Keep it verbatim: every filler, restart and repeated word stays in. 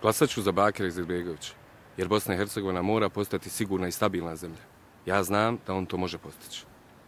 Glasat ću za Bakira Izetbegovića, jer Bosna i Hercegovina mora postati sigurna i stabilna zemlja. Ja znam da on to može postići.